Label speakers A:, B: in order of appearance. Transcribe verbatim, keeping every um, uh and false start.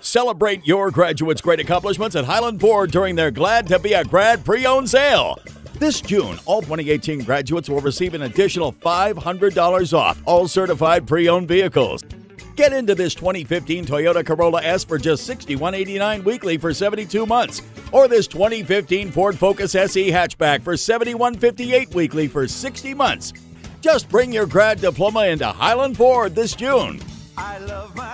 A: Celebrate your graduates' great accomplishments at Highland Ford during their Glad to be a Grad pre-owned sale. This June, all twenty eighteen graduates will receive an additional five hundred dollars off all certified pre-owned vehicles. Get into this twenty fifteen Toyota Corolla S for just sixty-one eighty-nine weekly for seventy-two months, or this twenty fifteen Ford Focus S E hatchback for seventy-one fifty-eight weekly for sixty months. Just bring your grad diploma into Highland Ford this June.
B: I love my